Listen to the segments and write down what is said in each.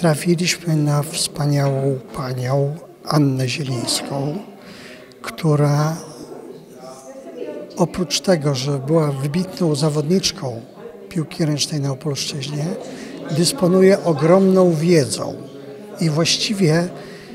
trafiliśmy na wspaniałą panią Annę Zielińską, która oprócz tego, że była wybitną zawodniczką piłki ręcznej na Opolszczyźnie, dysponuje ogromną wiedzą i właściwie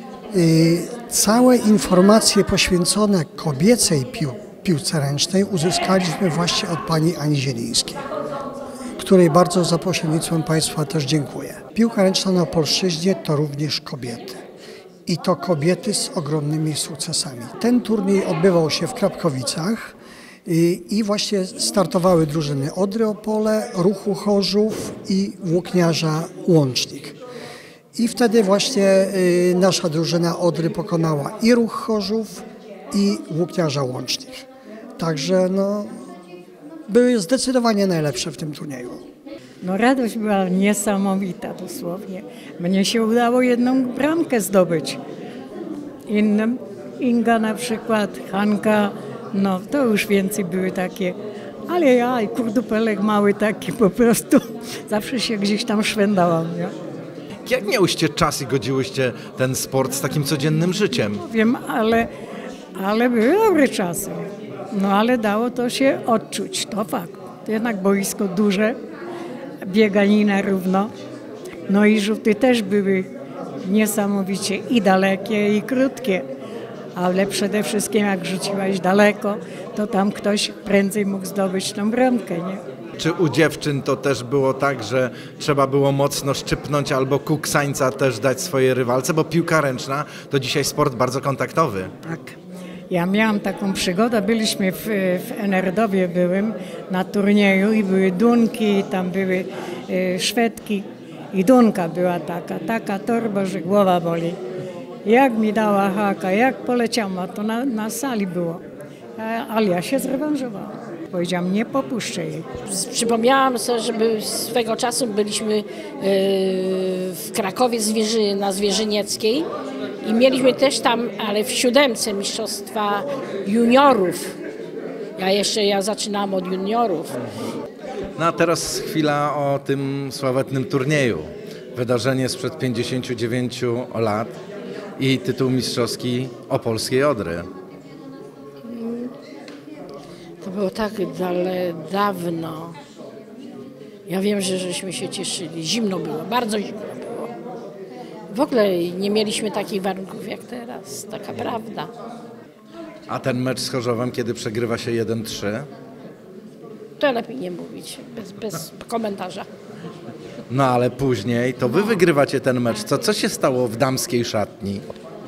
całe informacje poświęcone kobiecej piłce ręcznej uzyskaliśmy właśnie od pani Ani Zielińskiej, której bardzo za pośrednictwem Państwa też dziękuję. Piłka ręczna na Opolszczyźnie to również kobiety. I to kobiety z ogromnymi sukcesami. Ten turniej odbywał się w Krapkowicach i właśnie startowały drużyny Odry Opole, Ruchu Chorzów i Włókniarza Łącznik. I wtedy właśnie nasza drużyna Odry pokonała i Ruch Chorzów, i Włókniarza Łącznik. Także były zdecydowanie najlepsze w tym turnieju. No radość była niesamowita dosłownie. Mnie się udało jedną bramkę zdobyć. Innym, Inga na przykład, Hanka, no to już więcej były takie. Ale ja i kurdupelek mały taki po prostu. Zawsze się gdzieś tam szwendałam, nie? Jak miałyście czas i godziłyście ten sport z takim codziennym życiem? Wiem, ale były dobre czasy. No ale dało to się odczuć, to fakt. Jednak boisko duże, bieganina równo. No i rzuty też były niesamowicie i dalekie, i krótkie. Ale przede wszystkim jak rzuciłaś daleko, to tam ktoś prędzej mógł zdobyć tą bramkę, nie? Czy u dziewczyn to też było tak, że trzeba było mocno szczypnąć albo kuksańca też dać swojej rywalce? Bo piłka ręczna to dzisiaj sport bardzo kontaktowy. Tak. Ja miałam taką przygodę, byliśmy w Enerdowie byłem na turnieju i były Dunki, i tam były Szwedki i Dunka była taka torba, że głowa boli. Jak mi dała haka, jak poleciała, to na sali było. Ale ja się zrewanżowałam. Powiedziałam, nie popuszczę jej. Przypomniałam sobie, że swego czasu byliśmy w Krakowie na Zwierzynieckiej i mieliśmy też tam, ale w 7. mistrzostwa juniorów. Ja zaczynałam od juniorów. No a teraz chwila o tym sławetnym turnieju. Wydarzenie sprzed 59 lat i tytuł mistrzowski Opolskiej Odry. To było tak dawno. Ja wiem, że żeśmy się cieszyli. Zimno było, bardzo zimno było. W ogóle nie mieliśmy takich warunków jak teraz, taka prawda. A ten mecz z Chorzowem, kiedy przegrywa się 1-3? To lepiej nie mówić, bez komentarza. No ale później to wy wygrywacie ten mecz. Co się stało w damskiej szatni?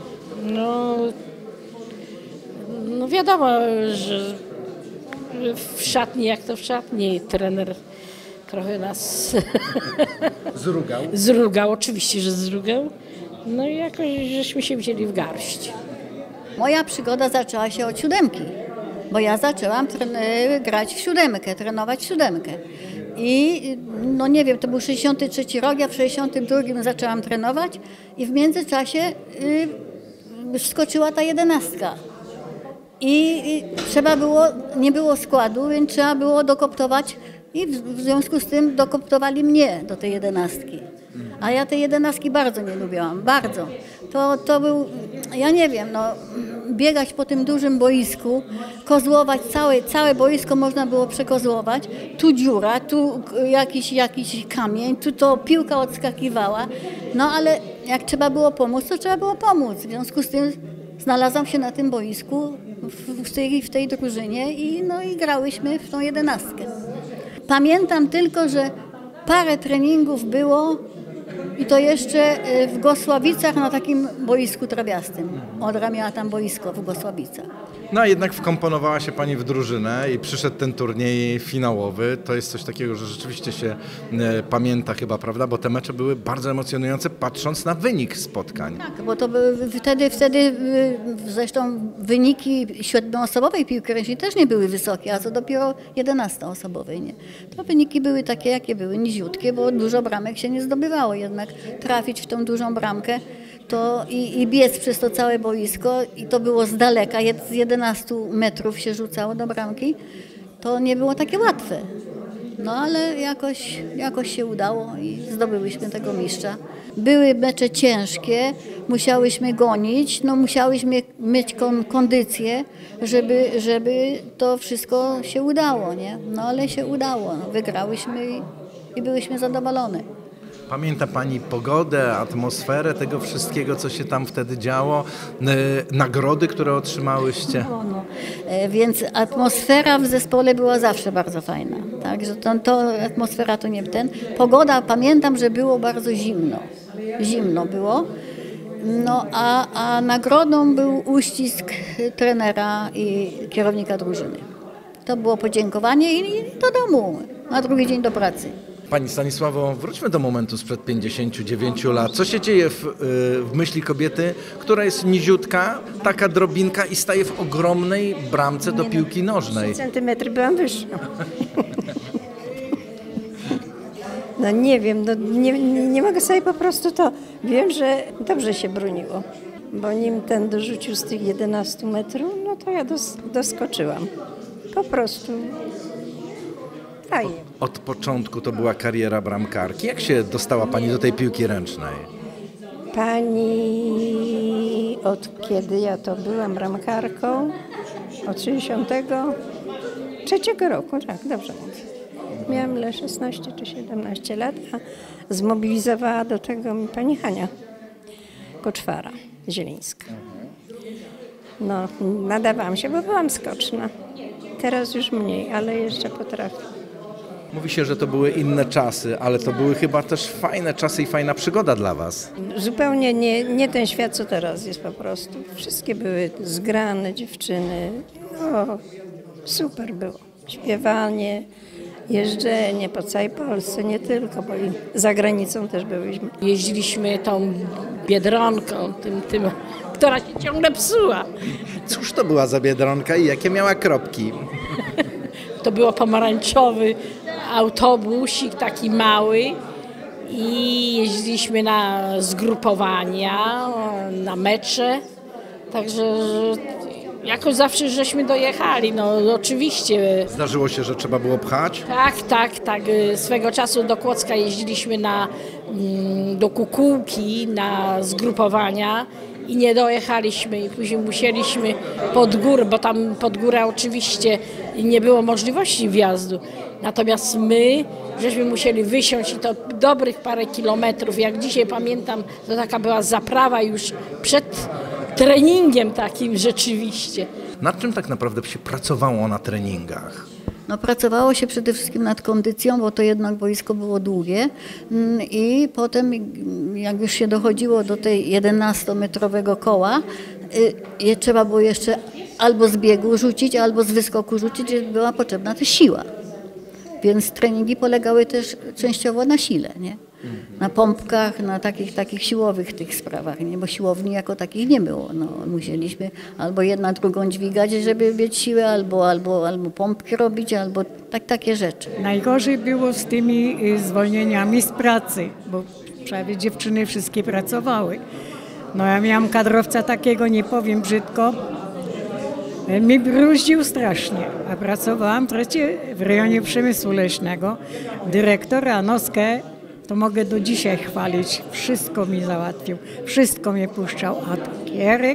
No wiadomo, że w szatni, jak to w szatni, trener trochę nas zrugał, oczywiście, że zrugał. No i jakoś żeśmy się wzięli w garść. Moja przygoda zaczęła się od 7, bo ja zaczęłam grać w 7, trenować w 7. I no nie wiem, to był 63 rok, ja w 62 zaczęłam trenować i w międzyczasie wskoczyła ta 11. I nie było składu, więc trzeba było dokoptować i w związku z tym dokoptowali mnie do tej 11. A ja tej 11 bardzo nie lubiłam, bardzo. To był, ja nie wiem, biegać po tym dużym boisku, kozłować, całe boisko można było przekozłować. Tu dziura, tu jakiś kamień, tu to piłka odskakiwała. No ale jak trzeba było pomóc, to trzeba było pomóc. W związku z tym znalazłam się na tym boisku w tej drużynie i grałyśmy w tą 11. Pamiętam tylko, że parę treningów było i to jeszcze w Gosławicach na takim boisku trawiastym. Odra miała tam boisko w Gosławicach. No a jednak wkomponowała się pani w drużynę i przyszedł ten turniej finałowy. To jest coś takiego, że rzeczywiście się pamięta chyba, prawda? Bo te mecze były bardzo emocjonujące, patrząc na wynik spotkań. Tak, bo to wtedy zresztą wyniki 7-osobowej piłki ręcznej też nie były wysokie, a co dopiero 11-osobowej. Nie? To wyniki były takie, jakie były, niziutkie, bo dużo bramek się nie zdobywało. Jednak trafić w tą dużą bramkę to i biec przez to całe boisko i to było z daleka, z 11 metrów się rzucało do bramki, to nie było takie łatwe. No ale jakoś się udało i zdobyłyśmy tego mistrza. Były mecze ciężkie, musiałyśmy gonić, no musiałyśmy mieć kondycję, żeby to wszystko się udało, nie? No ale się udało, no, wygrałyśmy i byłyśmy zadowolone. Pamięta Pani pogodę, atmosferę tego wszystkiego, co się tam wtedy działo, nagrody, które otrzymałyście? No. Więc atmosfera w zespole była zawsze bardzo fajna. Także to atmosfera to nie ten. Pogoda, pamiętam, że było bardzo zimno. Zimno było. No a nagrodą był uścisk trenera i kierownika drużyny. To było podziękowanie i do domu, na drugi dzień do pracy. Pani Stanisławo, wróćmy do momentu sprzed 59 lat. Co się dzieje w myśli kobiety, która jest niziutka, taka drobinka i staje w ogromnej bramce do piłki nożnej? 3 centymetry byłam wyższa. No nie wiem, no nie mogę sobie po prostu to... Wiem, że dobrze się broniło, bo nim ten dorzucił z tych 11 metrów, no to ja doskoczyłam. Po prostu fajnie. Od początku to była kariera bramkarki. Jak się dostała Pani do tej piłki ręcznej? Pani, od kiedy ja to byłam bramkarką? Od 63 roku, tak, dobrze mówię. Miałam 16 czy 17 lat, a zmobilizowała do tego mi pani Hania Koczwara, Zielińska. No, nadawałam się, bo byłam skoczna. Teraz już mniej, ale jeszcze potrafię. Mówi się, że to były inne czasy, ale to były chyba też fajne czasy i fajna przygoda dla Was. Zupełnie nie ten świat, co teraz jest po prostu. Wszystkie były zgrane dziewczyny. No, super było. Śpiewanie, jeżdżenie po całej Polsce, nie tylko, bo i za granicą też byłyśmy. Jeździliśmy tą Biedronką, tym, która się ciągle psuła. Cóż to była za Biedronka i jakie miała kropki? To był pomarańczowy autobusik, taki mały i jeździliśmy na zgrupowania, na mecze, także jakoś zawsze żeśmy dojechali, no oczywiście. Zdarzyło się, że trzeba było pchać? Tak. Swego czasu do Kłodzka jeździliśmy do Kukułki na zgrupowania i nie dojechaliśmy i później musieliśmy pod górę, bo tam pod górę oczywiście nie było możliwości wjazdu. Natomiast my żeśmy musieli wysiąść i to dobrych parę kilometrów. Jak dzisiaj pamiętam, to taka była zaprawa już przed treningiem takim rzeczywiście. Nad czym tak naprawdę się pracowało na treningach? No, pracowało się przede wszystkim nad kondycją, bo to jednak boisko było długie i potem jak już się dochodziło do tej 11-metrowego koła, trzeba było jeszcze albo z biegu rzucić, albo z wyskoku rzucić, że była potrzebna też siła. Więc treningi polegały też częściowo na sile, nie? Na pompkach, na takich siłowych tych sprawach, nie? Bo siłowni jako takich nie było. No, musieliśmy albo jedna drugą dźwigać, żeby mieć siłę, albo pompki robić, albo takie rzeczy. Najgorzej było z tymi zwolnieniami z pracy, bo prawie dziewczyny wszystkie pracowały. No ja miałam kadrowca takiego, nie powiem brzydko, mi bruździł strasznie, a pracowałam w rejonie przemysłu leśnego. Dyrektor Anowskę to mogę do dzisiaj chwalić. Wszystko mi załatwił, wszystko mnie puszczał. A Gierek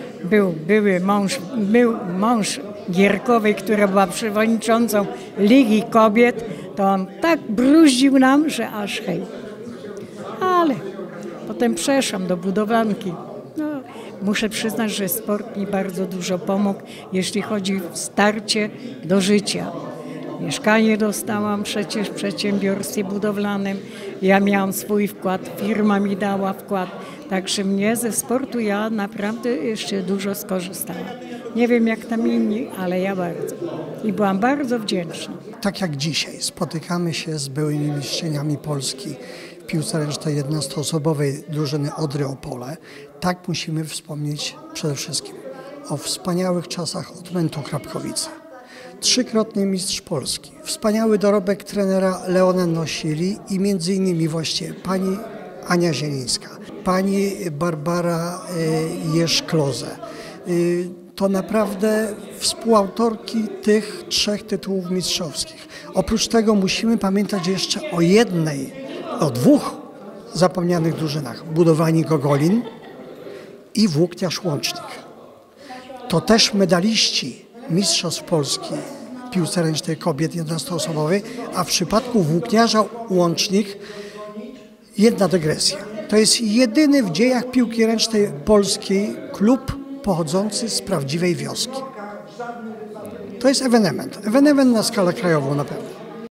był mąż Gierkowej, która była przewodniczącą Ligi Kobiet, to on tak bruździł nam, że aż hej. Ale potem przeszłam do budowlanki. No, muszę przyznać, że sport mi bardzo dużo pomógł, jeśli chodzi o starcie do życia. Mieszkanie dostałam przecież w przedsiębiorstwie budowlanym. Ja miałam swój wkład, firma mi dała wkład. Także mnie ze sportu ja naprawdę jeszcze dużo skorzystałam. Nie wiem jak tam inni, ale ja bardzo. I byłam bardzo wdzięczna. Tak jak dzisiaj spotykamy się z byłymi mistrzyniami Polski w piłce ręcznej 11-osobowej drużyny Odry Opole, tak musimy wspomnieć przede wszystkim o wspaniałych czasach Odmętu Krapkowice. 3-krotny mistrz Polski, wspaniały dorobek trenera Leona Nosili i między innymi właśnie pani Ania Zielińska, pani Barbara Jeszkloze. To naprawdę współautorki tych 3 tytułów mistrzowskich. Oprócz tego musimy pamiętać jeszcze o 2 zapomnianych drużynach. Budowanie Gogolin i Włókniarz Łącznik. To też medaliści Mistrzostw Polski w piłce ręcznej kobiet 11-osobowej, a w przypadku Włókniarza Łącznik jedna dygresja. To jest jedyny w dziejach piłki ręcznej polskiej klub pochodzący z prawdziwej wioski. To jest ewenement na skalę krajową na pewno.